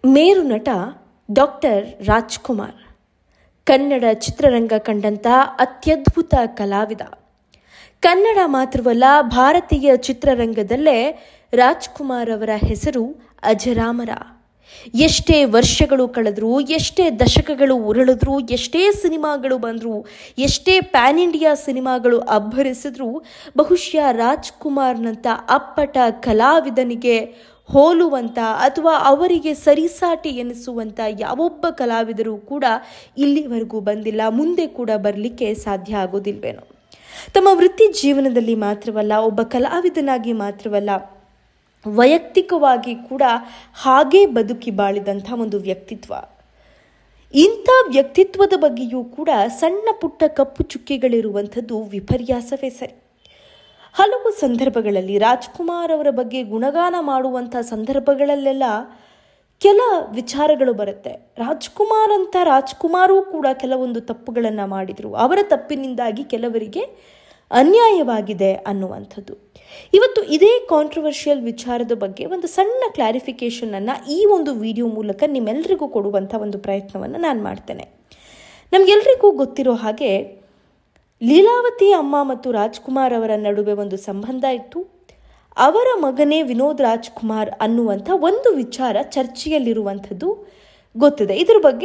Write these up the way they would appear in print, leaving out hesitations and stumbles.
ಮೇರು ನಟ ಡಾಕ್ಟರ್ ರಾಜ್ಕುಮಾರ್ ಕನ್ನಡ ಚಿತ್ರರಂಗ ಕಂಡಂತಹ ಅತ್ಯದ್ಭುತ ಕಲಾವಿದ. ಕನ್ನಡ ಮಾತ್ರವಲ್ಲ, ಭಾರತೀಯ ಚಿತ್ರರಂಗದಲ್ಲೇ ರಾಜ್ಕುಮಾರ್ ಅವರ ಹೆಸರು ಅಜರಾಮರ. ಎಷ್ಟೇ ವರ್ಷಗಳು ಕಳೆದರೂ, ಎಷ್ಟೇ ದಶಕಗಳು ಉರುಳಿದ್ರೂ, ಎಷ್ಟೇ ಸಿನಿಮಾಗಳು ಬಂದರೂ, ಎಷ್ಟೇ ಪ್ಯಾನ್ ಇಂಡಿಯಾ ಸಿನಿಮಾಗಳು ಅಬ್ಬರಿಸಿದ್ರೂ ಬಹುಶಃ ರಾಜ್ಕುಮಾರ್ನಂಥ ಅಪ್ಪಟ ಕಲಾವಿದನಿಗೆ ಹೋಲುವಂಥ ಅಥವಾ ಅವರಿಗೆ ಸರಿಸಾಟಿ ಎನಿಸುವಂಥ ಯಾವೊಬ್ಬ ಕಲಾವಿದರು ಕೂಡ ಇಲ್ಲಿವರೆಗೂ ಬಂದಿಲ್ಲ, ಮುಂದೆ ಕೂಡ ಬರಲಿಕ್ಕೆ ಸಾಧ್ಯ ಆಗೋದಿಲ್ವೇನೋ. ತಮ್ಮ ವೃತ್ತಿ ಜೀವನದಲ್ಲಿ ಮಾತ್ರವಲ್ಲ, ಒಬ್ಬ ಕಲಾವಿದನಾಗಿ ಮಾತ್ರವಲ್ಲ, ವೈಯಕ್ತಿಕವಾಗಿ ಕೂಡ ಹಾಗೇ ಬದುಕಿ ಬಾಳಿದಂಥ ಒಂದು ವ್ಯಕ್ತಿತ್ವ. ಇಂಥ ವ್ಯಕ್ತಿತ್ವದ ಬಗ್ಗೆಯೂ ಕೂಡ ಸಣ್ಣ ಪುಟ್ಟ ಕಪ್ಪು ಚುಕ್ಕೆಗಳಿರುವಂಥದ್ದು ವಿಪರ್ಯಾಸವೇ ಸರಿ. ಹಲವು ಸಂದರ್ಭಗಳಲ್ಲಿ ರಾಜ್ಕುಮಾರ್ ಅವರ ಬಗ್ಗೆ ಗುಣಗಾನ ಮಾಡುವಂಥ ಸಂದರ್ಭಗಳಲ್ಲೆಲ್ಲ ಕೆಲ ವಿಚಾರಗಳು ಬರುತ್ತೆ. ರಾಜ್ಕುಮಾರೂ ಕೂಡ ಕೆಲವೊಂದು ತಪ್ಪುಗಳನ್ನು ಮಾಡಿದರು, ಅವರ ತಪ್ಪಿನಿಂದಾಗಿ ಕೆಲವರಿಗೆ ಅನ್ಯಾಯವಾಗಿದೆ ಅನ್ನುವಂಥದ್ದು. ಇವತ್ತು ಇದೇ ಕಾಂಟ್ರವರ್ಷಿಯಲ್ ವಿಚಾರದ ಬಗ್ಗೆ ಒಂದು ಸಣ್ಣ ಕ್ಲಾರಿಫಿಕೇಷನನ್ನು ಈ ಒಂದು ವಿಡಿಯೋ ಮೂಲಕ ನಿಮ್ಮೆಲ್ಲರಿಗೂ ಕೊಡುವಂಥ ಒಂದು ಪ್ರಯತ್ನವನ್ನು ನಾನು ಮಾಡ್ತೇನೆ. ನಮಗೆಲ್ಲರಿಗೂ ಗೊತ್ತಿರೋ ಹಾಗೆ ಲೀಲಾವತಿ ಅಮ್ಮ ಮತ್ತು ರಾಜ್ಕುಮಾರ್ ಅವರ ನಡುವೆ ಒಂದು ಸಂಬಂಧ ಇತ್ತು. ಅವರ ಮಗನೇ ವಿನೋದ್ ರಾಜ್ಕುಮಾರ್ ಅನ್ನುವಂಥ ಒಂದು ವಿಚಾರ ಚರ್ಚೆಯಲ್ಲಿರುವಂಥದ್ದು ಗೊತ್ತಿದೆ. ಇದ್ರ ಬಗ್ಗೆ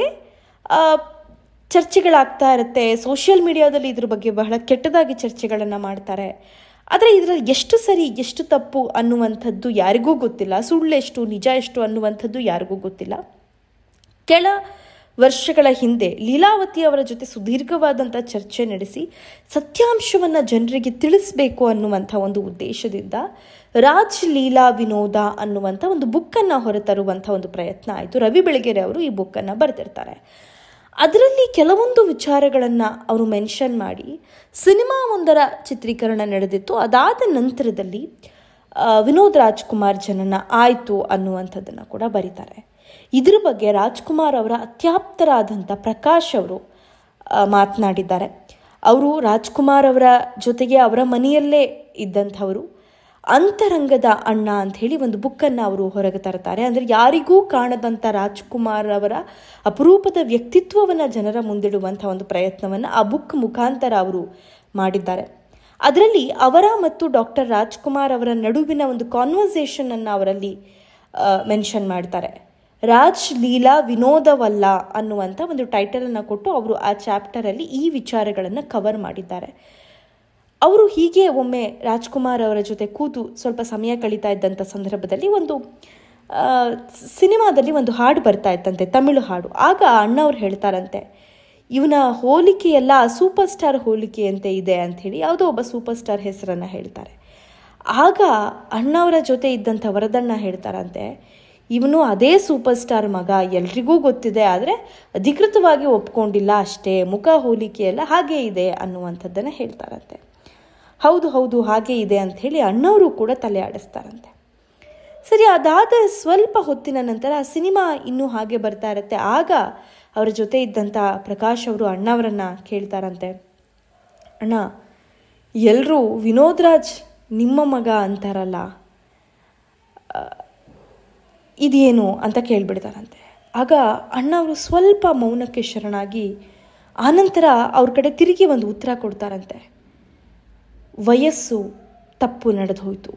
ಚರ್ಚೆಗಳಾಗ್ತಾ ಇರುತ್ತೆ. ಸೋಷಿಯಲ್ ಮೀಡಿಯಾದಲ್ಲಿ ಇದ್ರ ಬಗ್ಗೆ ಬಹಳ ಕೆಟ್ಟದಾಗಿ ಚರ್ಚೆಗಳನ್ನು ಮಾಡ್ತಾರೆ. ಆದರೆ ಇದರಲ್ಲಿ ಎಷ್ಟು ಸರಿ ಎಷ್ಟು ತಪ್ಪು ಅನ್ನುವಂಥದ್ದು ಯಾರಿಗೂ ಗೊತ್ತಿಲ್ಲ. ಸುಳ್ಳೆಷ್ಟು ನಿಜ ಎಷ್ಟು ಅನ್ನುವಂಥದ್ದು ಯಾರಿಗೂ ಗೊತ್ತಿಲ್ಲ. ಕೆಲ ವರ್ಷಗಳ ಹಿಂದೆ ಲೀಲಾವತಿ ಅವರ ಜೊತೆ ಸುದೀರ್ಘವಾದಂಥ ಚರ್ಚೆ ನಡೆಸಿ ಸತ್ಯಾಂಶವನ್ನು ಜನರಿಗೆ ತಿಳಿಸಬೇಕು ಅನ್ನುವಂಥ ಒಂದು ಉದ್ದೇಶದಿಂದ ರಾಜ್ ಲೀಲಾ ವಿನೋದ ಅನ್ನುವಂಥ ಒಂದು ಬುಕ್ಕನ್ನು ಹೊರತರುವಂಥ ಒಂದು ಪ್ರಯತ್ನ ಆಯಿತು. ರವಿ ಬೆಳಗೆರೆ ಅವರು ಈ ಬುಕ್ಕನ್ನು ಬರೆದಿರ್ತಾರೆ. ಅದರಲ್ಲಿ ಕೆಲವೊಂದು ವಿಚಾರಗಳನ್ನು ಅವರು ಮೆನ್ಷನ್ ಮಾಡಿ ಸಿನಿಮಾ ಒಂದರ ಚಿತ್ರೀಕರಣ ನಡೆದಿತ್ತು. ಅದಾದ ನಂತರದಲ್ಲಿ ವಿನೋದ್ ರಾಜ್ಕುಮಾರ್ ಜನನ ಆಯಿತು ಅನ್ನುವಂಥದ್ದನ್ನು ಕೂಡ ಬರೀತಾರೆ. ಇದ್ರ ಬಗ್ಗೆ ರಾಜ್ಕುಮಾರ್ ಅವರ ಅತ್ಯಾಪ್ತರಾದಂಥ ಪ್ರಕಾಶ್ ಅವರು ಮಾತನಾಡಿದ್ದಾರೆ. ಅವರು ರಾಜ್ಕುಮಾರ್ ಅವರ ಜೊತೆಗೆ ಅವರ ಮನೆಯಲ್ಲೇ ಇದ್ದಂಥವರು, ಅಂತರಂಗದ ಅಣ್ಣ ಅಂಥೇಳಿ ಒಂದು ಬುಕ್ಕನ್ನು ಅವರು ಹೊರಗೆ ತರ್ತಾರೆ. ಅಂದರೆ ಯಾರಿಗೂ ಕಾಣದಂಥ ರಾಜ್ಕುಮಾರ್ ಅವರ ಅಪರೂಪದ ವ್ಯಕ್ತಿತ್ವವನ್ನು ಜನರ ಮುಂದಿಡುವಂಥ ಒಂದು ಪ್ರಯತ್ನವನ್ನು ಆ ಬುಕ್ ಮುಖಾಂತರ ಅವರು ಮಾಡಿದ್ದಾರೆ. ಅದರಲ್ಲಿ ಅವರ ಮತ್ತು ಡಾಕ್ಟರ್ ರಾಜ್ಕುಮಾರ್ ಅವರ ನಡುವಿನ ಒಂದು ಕಾನ್ವರ್ಸೇಷನನ್ನು ಅವರಲ್ಲಿ ಮೆನ್ಷನ್ ಮಾಡ್ತಾರೆ. ರಾಜ್ ಲೀಲಾ ವಿನೋದವಲ್ಲ ಅನ್ನುವಂಥ ಒಂದು ಟೈಟಲನ್ನು ಕೊಟ್ಟು ಅವರು ಆ ಚಾಪ್ಟರಲ್ಲಿ ಈ ವಿಚಾರಗಳನ್ನು ಕವರ್ ಮಾಡಿದ್ದಾರೆ. ಅವರು ಹೀಗೆ ಒಮ್ಮೆ ರಾಜ್ಕುಮಾರ್ ಅವರ ಜೊತೆ ಕೂತು ಸ್ವಲ್ಪ ಸಮಯ ಕಳೀತಾ ಇದ್ದಂಥ ಸಂದರ್ಭದಲ್ಲಿ ಒಂದು ಸಿನಿಮಾದಲ್ಲಿ ಒಂದು ಹಾಡು ಬರ್ತಾ ಇತ್ತಂತೆ, ತಮಿಳು ಹಾಡು. ಆಗ ಅಣ್ಣವ್ರು ಹೇಳ್ತಾರಂತೆ, ಇವನ ಹೋಲಿಕೆಯೆಲ್ಲ ಸೂಪರ್ ಸ್ಟಾರ್ ಹೋಲಿಕೆಯಂತೆ ಇದೆ ಅಂಥೇಳಿ ಯಾವುದೋ ಒಬ್ಬ ಸೂಪರ್ ಸ್ಟಾರ್ ಹೆಸರನ್ನು ಹೇಳ್ತಾರೆ. ಆಗ ಅಣ್ಣವರ ಜೊತೆ ಇದ್ದಂಥ ವರದಣ್ಣ ಹೇಳ್ತಾರಂತೆ, ಇವನು ಅದೇ ಸೂಪರ್ ಸ್ಟಾರ್ ಮಗ, ಎಲ್ರಿಗೂ ಗೊತ್ತಿದೆ, ಆದರೆ ಅಧಿಕೃತವಾಗಿ ಒಪ್ಕೊಂಡಿಲ್ಲ ಅಷ್ಟೇ, ಮುಖ ಹೋಲಿಕೆಯೆಲ್ಲ ಹಾಗೇ ಇದೆ ಅನ್ನುವಂಥದ್ದನ್ನು ಹೇಳ್ತಾರಂತೆ. ಹೌದು ಹೌದು ಹಾಗೇ ಇದೆ ಅಂಥೇಳಿ ಅಣ್ಣವರು ಕೂಡ ತಲೆ ಆಡಿಸ್ತಾರಂತೆ. ಸರಿ, ಅದಾದ ಸ್ವಲ್ಪ ಹೊತ್ತಿನ ನಂತರ ಆ ಸಿನಿಮಾ ಇನ್ನೂ ಹಾಗೆ ಬರ್ತಾ ಇರುತ್ತೆ. ಆಗ ಅವರ ಜೊತೆ ಇದ್ದಂಥ ಪ್ರಕಾಶ್ ಅವರು ಅಣ್ಣವರನ್ನು ಕೇಳ್ತಾರಂತೆ, ಅಣ್ಣ ಎಲ್ಲರೂ ವಿನೋದ್ ರಾಜ್ ನಿಮ್ಮ ಮಗ ಅಂತಾರಲ್ಲ, ಇದೇನು ಅಂತ ಕೇಳಿಬಿಡ್ತಾರಂತೆ. ಆಗ ಅಣ್ಣವರು ಸ್ವಲ್ಪ ಮೌನಕ್ಕೆ ಶರಣಾಗಿ ಆನಂತರ ಅವ್ರ ಕಡೆ ತಿರುಗಿ ಒಂದು ಉತ್ತರ ಕೊಡ್ತಾರಂತೆ, ವಯಸ್ಸು ತಪ್ಪು ನಡೆದು ಹೋಯಿತು,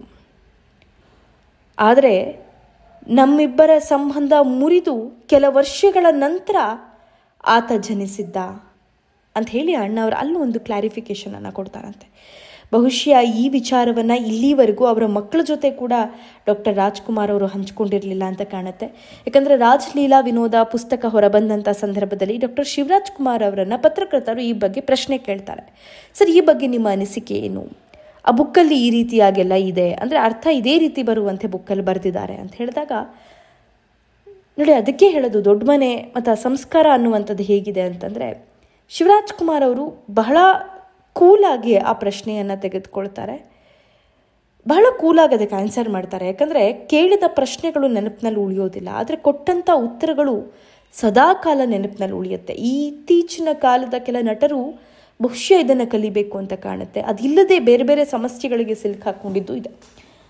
ಆದರೆ ನಮ್ಮಿಬ್ಬರ ಸಂಬಂಧ ಮುರಿದು ಕೆಲ ವರ್ಷಗಳ ನಂತರ ಆತ ಜನಿಸಿದ್ದ ಅಂತ ಹೇಳಿ ಅಣ್ಣವರು ಅಲ್ಲೂ ಒಂದು ಕ್ಲಾರಿಫಿಕೇಷನನ್ನು ಕೊಡ್ತಾರಂತೆ. ಬಹುಶಃ ಈ ವಿಚಾರವನ್ನು ಇಲ್ಲಿವರೆಗೂ ಅವರ ಮಕ್ಕಳ ಜೊತೆ ಕೂಡ ಡಾಕ್ಟರ್ ರಾಜ್ಕುಮಾರ್ ಅವರು ಹಂಚಿಕೊಂಡಿರಲಿಲ್ಲ ಅಂತ ಕಾಣುತ್ತೆ. ಯಾಕಂದರೆ ರಾಜ್ ಲೀಲಾ ವಿನೋದ ಪುಸ್ತಕ ಹೊರಬಂದಂಥ ಸಂದರ್ಭದಲ್ಲಿ ಡಾಕ್ಟರ್ ಶಿವರಾಜ್ ಕುಮಾರ್ ಅವರನ್ನು ಪತ್ರಕರ್ತರು ಈ ಬಗ್ಗೆ ಪ್ರಶ್ನೆ ಕೇಳ್ತಾರೆ. ಸರ್, ಈ ಬಗ್ಗೆ ನಿಮ್ಮ ಅನಿಸಿಕೆ ಏನು? ಆ ಬುಕ್ಕಲ್ಲಿ ಈ ರೀತಿಯಾಗೆಲ್ಲ ಇದೆ, ಅಂದರೆ ಅರ್ಥ ಇದೇ ರೀತಿ ಬರುವಂತೆ ಬುಕ್ಕಲ್ಲಿ ಬರೆದಿದ್ದಾರೆ ಅಂತ ಹೇಳಿದಾಗ, ನೋಡಿ ಅದಕ್ಕೆ ಹೇಳೋದು ದೊಡ್ಡ ಮನೆ ಮತ್ತು ಸಂಸ್ಕಾರ ಅನ್ನುವಂಥದ್ದು ಹೇಗಿದೆ ಅಂತಂದರೆ, ಶಿವರಾಜ್ ಕುಮಾರ್ ಅವರು ಬಹಳ ಕೂಲಾಗಿ ಆ ಪ್ರಶ್ನೆಯನ್ನು ತೆಗೆದುಕೊಳ್ತಾರೆ, ಬಹಳ ಕೂಲಾಗಿ ಅದಕ್ಕೆ ಆನ್ಸರ್ ಮಾಡ್ತಾರೆ. ಯಾಕಂದರೆ ಕೇಳಿದ ಪ್ರಶ್ನೆಗಳು ನೆನಪಿನಲ್ಲಿ ಉಳಿಯೋದಿಲ್ಲ, ಆದರೆ ಕೊಟ್ಟಂಥ ಉತ್ತರಗಳು ಸದಾಕಾಲ ನೆನಪಿನಲ್ಲಿ ಉಳಿಯುತ್ತೆ. ಈ ಇತ್ತೀಚಿನ ಕಾಲದ ಕೆಲ ನಟರು ಬಹುಶಃ ಇದನ್ನು ಕಲಿಬೇಕು ಅಂತ ಕಾಣುತ್ತೆ. ಅದಿಲ್ಲದೆ ಬೇರೆ ಬೇರೆ ಸಮಸ್ಯೆಗಳಿಗೆ ಸಿಲುಕಾಕೊಂಡಿದ್ದು ಇದೆ.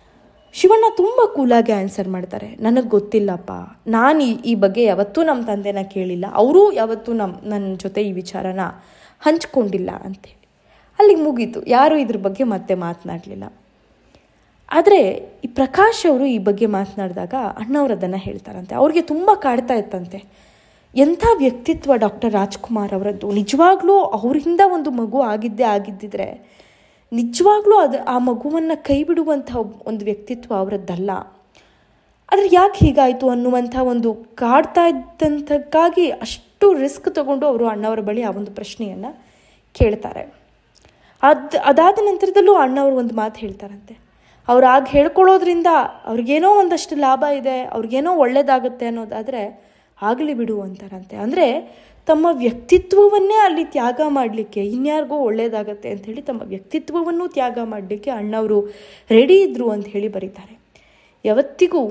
ಶಿವಣ್ಣ ತುಂಬ ಕೂಲಾಗಿ ಆನ್ಸರ್ ಮಾಡ್ತಾರೆ, ನನಗೆ ಗೊತ್ತಿಲ್ಲಪ್ಪ, ನಾನು ಈ ಬಗ್ಗೆ ಯಾವತ್ತೂ ನಮ್ಮ ತಂದೆನ ಕೇಳಿಲ್ಲ, ಅವರೂ ಯಾವತ್ತೂ ನನ್ನ ಜೊತೆ ಈ ವಿಚಾರನ ಹಂಚ್ಕೊಂಡಿಲ್ಲ ಅಂತೇಳಿ. ಅಲ್ಲಿಗೆ ಮುಗೀತು, ಯಾರೂ ಇದ್ರ ಬಗ್ಗೆ ಮತ್ತೆ ಮಾತನಾಡಲಿಲ್ಲ. ಆದರೆ ಈ ಪ್ರಕಾಶ್ ಅವರು ಈ ಬಗ್ಗೆ ಮಾತನಾಡಿದಾಗ ಅಣ್ಣವ್ರು ಅದನ್ನು ಹೇಳ್ತಾರಂತೆ. ಅವ್ರಿಗೆ ತುಂಬ ಕಾಡ್ತಾ ಇತ್ತಂತೆ, ಎಂಥ ವ್ಯಕ್ತಿತ್ವ ಡಾಕ್ಟರ್ ರಾಜ್ಕುಮಾರ್ ಅವರದ್ದು. ನಿಜವಾಗ್ಲೂ ಅವರಿಂದ ಒಂದು ಮಗು ಆಗಿದ್ದಿದ್ರೆ ನಿಜವಾಗ್ಲೂ ಆ ಮಗುವನ್ನು ಕೈ ಬಿಡುವಂಥ ಒಂದು ವ್ಯಕ್ತಿತ್ವ ಅವರದ್ದಲ್ಲ. ಆದರೆ ಯಾಕೆ ಹೀಗಾಯಿತು ಅನ್ನುವಂಥ ಒಂದು ಕಾಡ್ತಾ ಇದ್ದಂಥಕ್ಕಾಗಿ ಅಷ್ಟು ರಿಸ್ಕ್ ತಗೊಂಡು ಅವರು ಅಣ್ಣವರ ಬಳಿ ಆ ಒಂದು ಪ್ರಶ್ನೆಯನ್ನು ಕೇಳ್ತಾರೆ. ಅದಾದ ನಂತರದಲ್ಲೂ ಅಣ್ಣವರು ಒಂದು ಮಾತು ಹೇಳ್ತಾರಂತೆ, ಅವ್ರು ಆಗ ಹೇಳ್ಕೊಳ್ಳೋದ್ರಿಂದ ಅವ್ರಿಗೇನೋ ಒಂದಷ್ಟು ಲಾಭ ಇದೆ, ಅವ್ರಿಗೇನೋ ಒಳ್ಳೇದಾಗುತ್ತೆ ಅನ್ನೋದಾದರೆ ಆಗಲಿ ಬಿಡು ಅಂತಾರಂತೆ. ಅಂದರೆ ತಮ್ಮ ವ್ಯಕ್ತಿತ್ವವನ್ನೇ ಅಲ್ಲಿ ತ್ಯಾಗ ಮಾಡಲಿಕ್ಕೆ, ಇನ್ಯಾರಿಗೂ ಒಳ್ಳೇದಾಗತ್ತೆ ಅಂಥೇಳಿ ತಮ್ಮ ವ್ಯಕ್ತಿತ್ವವನ್ನು ತ್ಯಾಗ ಮಾಡಲಿಕ್ಕೆ ಅಣ್ಣವರು ರೆಡಿ ಇದ್ದರು ಅಂತ ಹೇಳಿ ಬರೀತಾರೆ. ಯಾವತ್ತಿಗೂ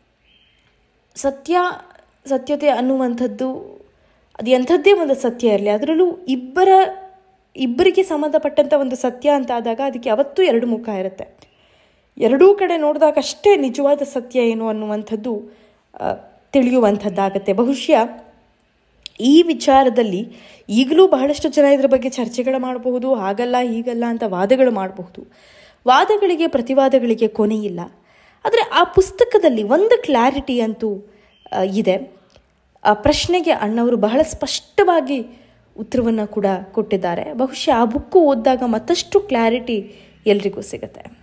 ಸತ್ಯತೆ ಅನ್ನುವಂಥದ್ದು ಅದು ಎಂಥದ್ದೇ ಒಂದು ಸತ್ಯ ಇರಲಿ, ಅದರಲ್ಲೂ ಇಬ್ಬರಿಗೆ ಸಂಬಂಧಪಟ್ಟಂಥ ಒಂದು ಸತ್ಯ ಅಂತ ಆದಾಗ ಅದಕ್ಕೆ ಯಾವತ್ತೂ ಎರಡು ಮುಖ ಇರುತ್ತೆ. ಎರಡೂ ಕಡೆ ನೋಡಿದಾಗ ಅಷ್ಟೇ ನಿಜವಾದ ಸತ್ಯ ಏನು ಅನ್ನುವಂಥದ್ದು ತಿಳಿಯುವಂಥದ್ದಾಗತ್ತೆ. ಬಹುಶಃ ಈ ವಿಚಾರದಲ್ಲಿ ಈಗಲೂ ಬಹಳಷ್ಟು ಜನ ಇದರ ಬಗ್ಗೆ ಚರ್ಚೆಗಳು ಮಾಡಬಹುದು, ಹಾಗಲ್ಲ ಹೀಗಲ್ಲ ಅಂತ ವಾದಗಳು ಮಾಡಬಹುದು. ವಾದಗಳಿಗೆ ಪ್ರತಿವಾದಗಳಿಗೆ ಕೊನೆಯಿಲ್ಲ. ಆದರೆ ಆ ಪುಸ್ತಕದಲ್ಲಿ ಒಂದು ಕ್ಲಾರಿಟಿ ಅಂತೂ ಇದೆ. ಆ ಪ್ರಶ್ನೆಗೆ ಅಣ್ಣವರು ಬಹಳ ಸ್ಪಷ್ಟವಾಗಿ ಉತ್ತರವನ್ನು ಕೂಡ ಕೊಟ್ಟಿದ್ದಾರೆ. ಬಹುಶಃ ಆ ಬುಕ್ಕು ಓದಿದಾಗ ಮತ್ತಷ್ಟು ಕ್ಲಾರಿಟಿ ಎಲ್ರಿಗೂ ಸಿಗುತ್ತೆ.